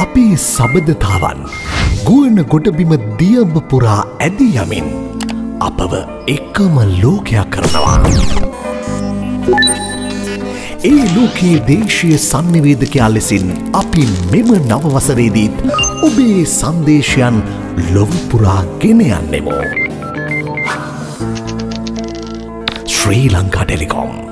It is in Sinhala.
අපේ සබඳතාවන් ගුවන් ගොඩබිම දියඹ පුරා ඇදී යමින් අපව එකම ලෝකයක් කරනවා. ඒ ලෝකයේ දේශීය සංනිවේදකයා ලෙසින් අපි මෙම නව වසරේදීත් ඔබේ සංදේශයන් ලොව පුරා ගෙන යන්නෙමු. ශ්‍රී ලංකා ටෙලිකොම්